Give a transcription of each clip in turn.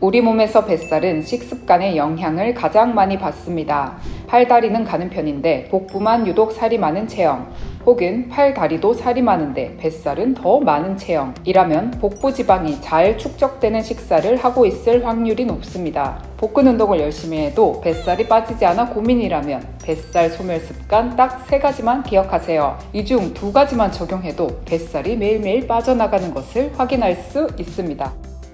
우리 몸에서 뱃살은 식습관의 영향을 가장 많이 받습니다. 팔다리는 가는 편인데 복부만 유독 살이 많은 체형, 혹은 팔다리도 살이 많은데 뱃살은 더 많은 체형이라면 복부 지방이 잘 축적되는 식사를 하고 있을 확률이 높습니다. 복근 운동을 열심히 해도 뱃살이 빠지지 않아 고민이라면 뱃살 소멸 습관 딱 3가지만 기억하세요. 이 중 2가지만 적용해도 뱃살이 매일매일 빠져나가는 것을 확인할 수 있습니다.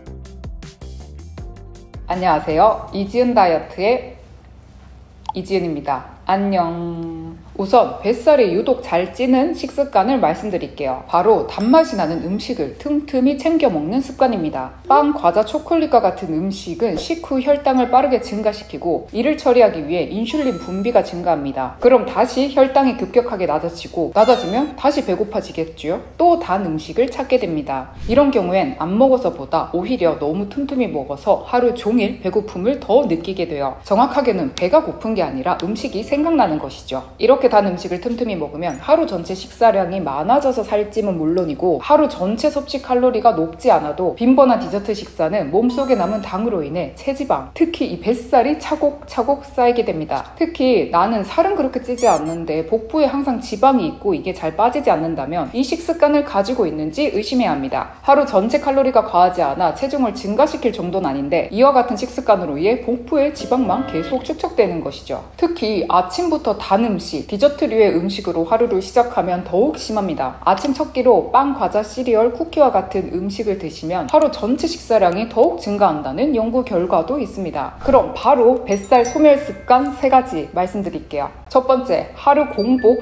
안녕하세요. 이지은 다이어트의 이지은입니다. 안녕. 우선 뱃살이 유독 잘 찌는 식습관을 말씀드릴게요. 바로 단맛이 나는 음식을 틈틈이 챙겨 먹는 습관입니다. 빵, 과자, 초콜릿과 같은 음식은 식후 혈당을 빠르게 증가시키고 이를 처리하기 위해 인슐린 분비가 증가합니다. 그럼 다시 혈당이 급격하게 낮아지면 다시 배고파지겠죠? 또 단 음식을 찾게 됩니다. 이런 경우엔 안 먹어서보다 오히려 너무 틈틈이 먹어서 하루 종일 배고픔을 더 느끼게 돼요. 정확하게는 배가 고픈 게 아니라 음식이 생각나는 것이죠. 이렇게 단 음식을 틈틈이 먹으면 하루 전체 식사량이 많아져서 살찜은 물론이고 하루 전체 섭취 칼로리가 높지 않아도 빈번한 디저트 식사는 몸속에 남은 당으로 인해 체지방, 특히 이 뱃살이 차곡차곡 쌓이게 됩니다. 특히 나는 살은 그렇게 찌지 않는데 복부에 항상 지방이 있고 이게 잘 빠지지 않는다면 이 식습관을 가지고 있는지 의심해야 합니다. 하루 전체 칼로리가 과하지 않아 체중을 증가시킬 정도는 아닌데 이와 같은 식습관으로 인해 복부에 지방만 계속 축적되는 것이죠. 특히 아침부터 단 음식, 디저트류의 음식으로 하루를 시작하면 더욱 심합니다. 아침 첫 끼로 빵, 과자, 시리얼, 쿠키와 같은 음식을 드시면 하루 전체 식사량이 더욱 증가한다는 연구 결과도 있습니다. 그럼 바로 뱃살 소멸 습관 3가지 말씀드릴게요. 첫 번째, 하루 공복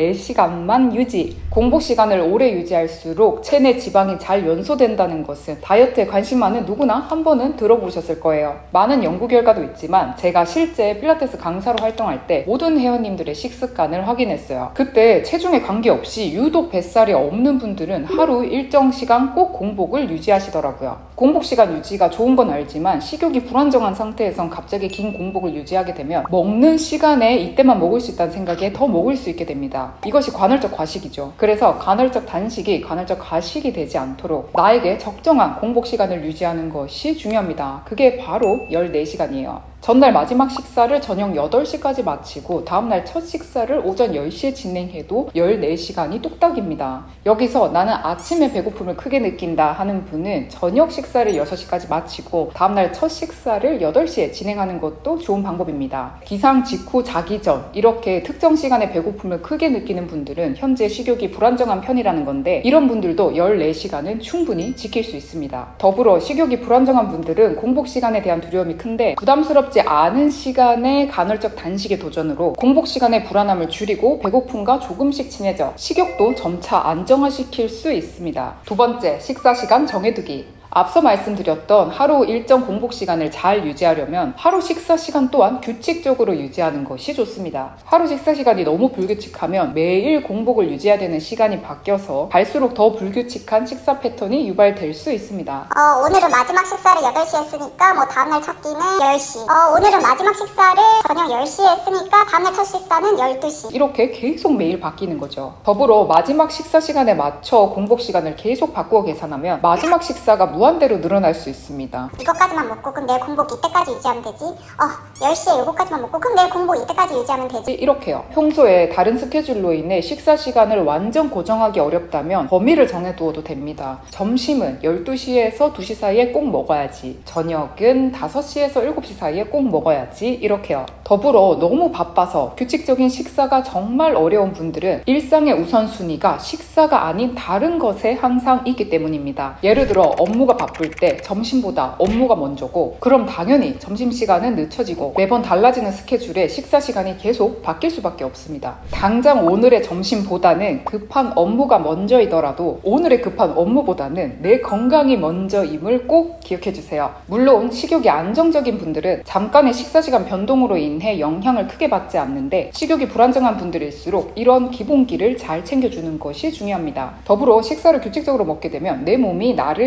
14시간만 유지. 공복 시간을 오래 유지할수록 체내 지방이 잘 연소된다는 것은 다이어트에 관심 많은 누구나 한 번은 들어보셨을 거예요. 많은 연구 결과도 있지만 제가 실제 필라테스 강사로 활동할 때 모든 회원님들의 식습관을 확인했어요. 그때 체중에 관계없이 유독 뱃살이 없는 분들은 하루 일정 시간 꼭 공복을 유지하시더라고요. 공복 시간 유지가 좋은 건 알지만 식욕이 불안정한 상태에선 갑자기 긴 공복을 유지하게 되면 먹는 시간에 이때만 먹을 수 있다는 생각에 더 먹을 수 있게 됩니다. 이것이 간헐적 과식이죠. 그래서 간헐적 단식이 간헐적 과식이 되지 않도록 나에게 적정한 공복 시간을 유지하는 것이 중요합니다. 그게 바로 14시간이에요. 전날 마지막 식사를 저녁 8시까지 마치고 다음날 첫 식사를 오전 10시에 진행해도 14시간이 뚝딱입니다. 여기서 나는 아침에 배고픔을 크게 느낀다 하는 분은 저녁 식사를 6시까지 마치고 다음날 첫 식사를 8시에 진행하는 것도 좋은 방법입니다. 기상 직후 자기 전 이렇게 특정 시간에 배고픔을 크게 느끼는 분들은 현재 식욕이 불안정한 편이라는 건데 이런 분들도 14시간은 충분히 지킬 수 있습니다. 더불어 식욕이 불안정한 분들은 공복 시간에 대한 두려움이 큰데 부담스럽지 않은 시간에 간헐적 단식의 도전으로 공복 시간의 불안함을 줄이고 배고픔과 조금씩 친해져 식욕도 점차 안정화시킬 수 있습니다. 두 번째, 식사 시간 정해두기. 앞서 말씀드렸던 하루 일정 공복 시간을 잘 유지하려면 하루 식사 시간 또한 규칙적으로 유지하는 것이 좋습니다. 하루 식사 시간이 너무 불규칙하면 매일 공복을 유지해야 되는 시간이 바뀌어서 갈수록 더 불규칙한 식사 패턴이 유발될 수 있습니다. 오늘은 마지막 식사를 8시에 했으니까 다음날 첫 끼는 10시. 오늘은 마지막 식사를 저녁 10시에 했으니까 다음날 첫 식사는 12시. 이렇게 계속 매일 바뀌는 거죠. 더불어 마지막 식사 시간에 맞춰 공복 시간을 계속 바꾸어 계산하면 마지막 식사가 무한대로 늘어날 수 있습니다. 이것까지만 먹고 그럼 내일 공복 이때까지 유지하면 되지. 10시에 이것까지만 먹고 그럼 내일 공복 이때까지 유지하면 되지. 이렇게요. 평소에 다른 스케줄로 인해 식사 시간을 완전 고정하기 어렵다면 범위를 정해두어도 됩니다. 점심은 12시에서 2시 사이에 꼭 먹어야지. 저녁은 5시에서 7시 사이에 꼭 먹어야지. 이렇게요. 더불어 너무 바빠서 규칙적인 식사가 정말 어려운 분들은 일상의 우선순위가 식사가 아닌 다른 것에 항상 있기 때문입니다. 예를 들어 업무가 바쁠 때 점심보다 업무가 먼저고 그럼 당연히 점심시간은 늦춰지고 매번 달라지는 스케줄에 식사 시간이 계속 바뀔 수밖에 없습니다. 당장 오늘의 점심보다는 급한 업무가 먼저이더라도 오늘의 급한 업무보다는 내 건강이 먼저임을 꼭 기억해주세요. 물론 식욕이 안정적인 분들은 잠깐의 식사 시간 변동으로 인해 영향을 크게 받지 않는데 식욕이 불안정한 분들일수록 이런 기본기를 잘 챙겨주는 것이 중요합니다. 더불어 식사를 규칙적으로 먹게 되면 내 몸이 나를 신뢰하게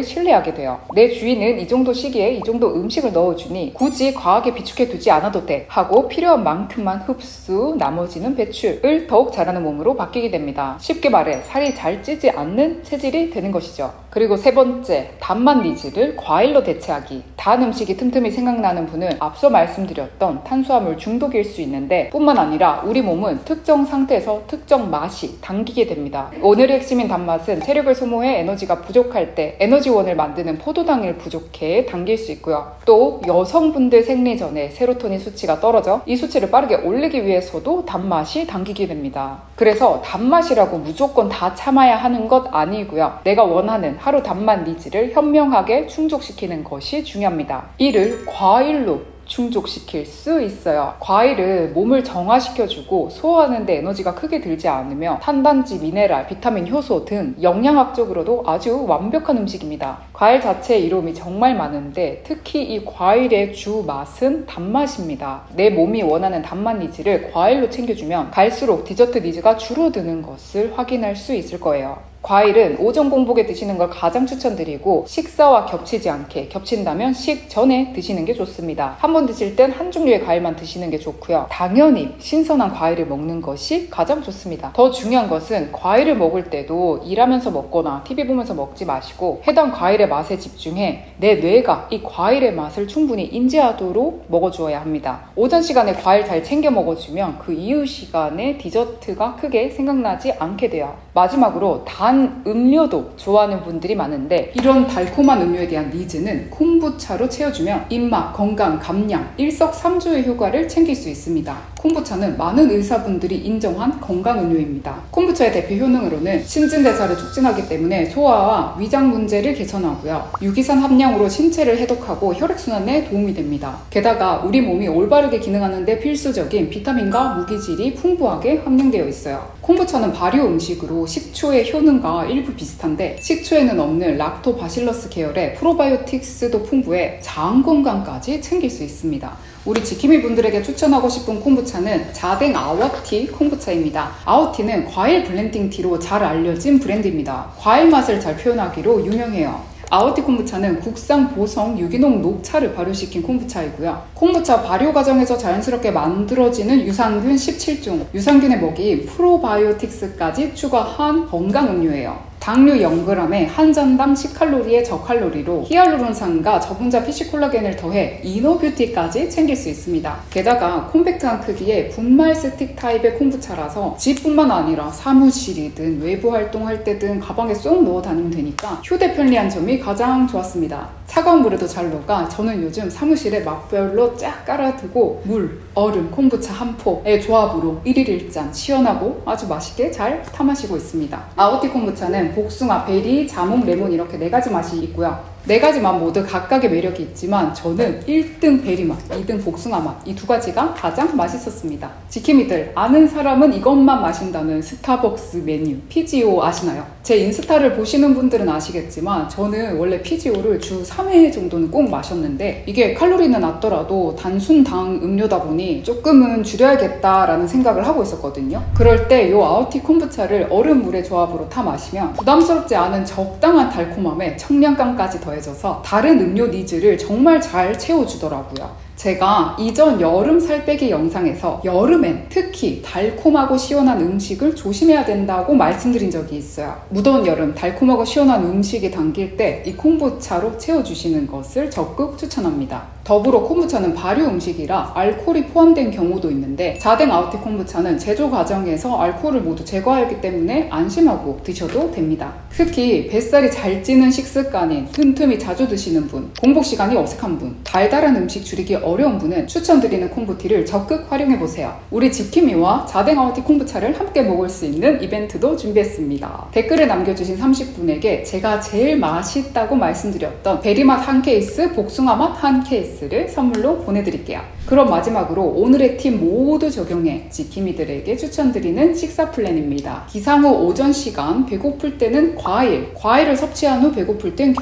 생각나게 돼요. 내 주인은 이 정도 시기에 이 정도 음식을 넣어주니 굳이 과하게 비축해 두지 않아도 돼 하고 필요한 만큼만 흡수, 나머지는 배출을 더욱 잘하는 몸으로 바뀌게 됩니다. 쉽게 말해 살이 잘 찌지 않는 체질이 되는 것이죠. 그리고 세 번째, 단맛 니즈를 과일로 대체하기. 단 음식이 틈틈이 생각나는 분은 앞서 말씀드렸던 탄수화물 중독일 수 있는데 뿐만 아니라 우리 몸은 특정 상태에서 특정 맛이 당기게 됩니다. 오늘의 핵심인 단맛은 체력을 소모해 에너지가 부족할 때 에너지원을 만드는 포도당을 부족해 당길 수 있고요. 또 여성분들 생리 전에 세로토닌 수치가 떨어져 이 수치를 빠르게 올리기 위해서도 단맛이 당기게 됩니다. 그래서 단맛이라고 무조건 다 참아야 하는 것 아니고요. 내가 원하는 하루 단맛 니즈를 현명하게 충족시키는 것이 중요합니다. 이를 과일로 충족시킬 수 있어요. 과일은 몸을 정화시켜주고 소화하는 데 에너지가 크게 들지 않으며 탄단지, 미네랄, 비타민, 효소 등 영양학적으로도 아주 완벽한 음식입니다. 과일 자체의 이로움이 정말 많은데 특히 이 과일의 주 맛은 단맛입니다. 내 몸이 원하는 단맛 니즈를 과일로 챙겨주면 갈수록 디저트 니즈가 줄어드는 것을 확인할 수 있을 거예요. 과일은 오전 공복에 드시는 걸 가장 추천드리고 식사와 겹치지 않게, 겹친다면 식전에 드시는 게 좋습니다. 한 번 드실 땐 한 종류의 과일만 드시는 게 좋고요. 당연히 신선한 과일을 먹는 것이 가장 좋습니다. 더 중요한 것은 과일을 먹을 때도 일하면서 먹거나 TV 보면서 먹지 마시고 해당 과일의 맛에 집중해 내 뇌가 이 과일의 맛을 충분히 인지하도록 먹어주어야 합니다. 오전 시간에 과일 잘 챙겨 먹어주면 그 이후 시간에 디저트가 크게 생각나지 않게 돼요. 마지막으로 단 음료도 좋아하는 분들이 많은데 이런 달콤한 음료에 대한 니즈는 콤부차로 채워주면 입맛, 건강, 감량, 일석삼조의 효과를 챙길 수 있습니다. 콤부차는 많은 의사분들이 인정한 건강 음료입니다. 콤부차의 대표 효능으로는 신진대사를 촉진하기 때문에 소화와 위장 문제를 개선하고요. 유기산 함량으로 신체를 해독하고 혈액순환에 도움이 됩니다. 게다가 우리 몸이 올바르게 기능하는 데 필수적인 비타민과 무기질이 풍부하게 함량되어 있어요. 콤부차는 발효 음식으로 식초의 효능과 일부 비슷한데 식초에는 없는 락토바실러스 계열의 프로바이오틱스도 풍부해 장 건강까지 챙길 수 있습니다. 우리 지킴이 분들에게 추천하고 싶은 콤부차는 자댕 아워티 콤부차입니다. 아워티는 과일 블렌딩 티로 잘 알려진 브랜드입니다. 과일 맛을 잘 표현하기로 유명해요. 아워티 콤부차는 국산 보성 유기농 녹차를 발효시킨 콤부차이고요. 콤부차 발효 과정에서 자연스럽게 만들어지는 유산균 17종, 유산균의 먹이 프로바이오틱스까지 추가한 건강 음료예요. 당류 0g에 한 잔당 10칼로리의 저칼로리로 히알루론산과 저분자 피시콜라겐을 더해 이너뷰티까지 챙길 수 있습니다. 게다가 콤팩트한 크기의 분말 스틱 타입의 콤부차라서 집뿐만 아니라 사무실이든 외부 활동할 때든 가방에 쏙 넣어 다니면 되니까 휴대 편리한 점이 가장 좋았습니다. 차가운 물에도 잘 녹아 저는 요즘 사무실에 막별로 쫙 깔아두고 물, 얼음, 콤부차 한 포의 조합으로 1일 1잔 시원하고 아주 맛있게 잘 타마시고 있습니다. 아워티 콤부차는 복숭아, 베리, 자몽, 레몬 이렇게 4가지 맛이 있고요. 4가지 맛 모두 각각의 매력이 있지만 저는 1등 베리 맛, 2등 복숭아 맛 이 2가지가 가장 맛있었습니다. 지킴이들, 아는 사람은 이것만 마신다는 스타벅스 메뉴 PGO 아시나요? 제 인스타를 보시는 분들은 아시겠지만 저는 원래 PGO를 주 3회 정도는 꼭 마셨는데 이게 칼로리는 낮더라도 단순당 음료다 보니 조금은 줄여야겠다라는 생각을 하고 있었거든요. 그럴 때 이 아워티 콤부차를 얼음물의 조합으로 타 마시면 부담스럽지 않은 적당한 달콤함에 청량감까지 더해져서 다른 음료 니즈를 정말 잘 채워주더라고요. 제가 이전 여름 살 빼기 영상에서 여름엔 특히 달콤하고 시원한 음식을 조심해야 된다고 말씀드린 적이 있어요. 무더운 여름 달콤하고 시원한 음식이 당길 때 이 콤부차로 채워주시는 것을 적극 추천합니다. 더불어 콤부차는 발효 음식이라 알코올이 포함된 경우도 있는데 자댕 아워티 콤부차는 제조 과정에서 알코올을 모두 제거하였기 때문에 안심하고 드셔도 됩니다. 특히 뱃살이 잘 찌는 식습관인 틈틈이 자주 드시는 분, 공복 시간이 어색한 분, 달달한 음식 줄이기 어려운 분은 추천드리는 콤부티를 적극 활용해보세요. 우리 지킴이와 자댕 아워티 콤부차를 함께 먹을 수 있는 이벤트도 준비했습니다. 댓글을 남겨주신 30분에게 제가 제일 맛있다고 말씀드렸던 베리맛 한 케이스, 복숭아맛 한 케이스를 선물로 보내드릴게요. 그럼 마지막으로 오늘의 팁 모두 적용해 지킴이들에게 추천드리는 식사 플랜입니다. 기상 후 오전 시간 배고플 때는 과일을 섭취한 후 배고플 땐 견과류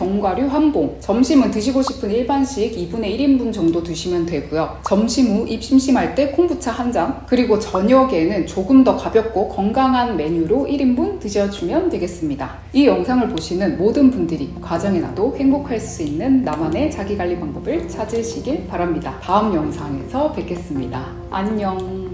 물 한 봉. 점심은 드시고 싶은 일반식 2분의 1인분 정도 드시면 되고요. 점심 후 입 심심할 때 콤부차 한 잔. 그리고 저녁에는 조금 더 가볍고 건강한 메뉴로 1인분 드셔주면 되겠습니다. 이 영상을 보시는 모든 분들이 가정에 놔도 행복할 수 있는 나만의 자기관리 방법을 찾으시길 바랍니다. 다음 영상에서 뵙겠습니다. 안녕.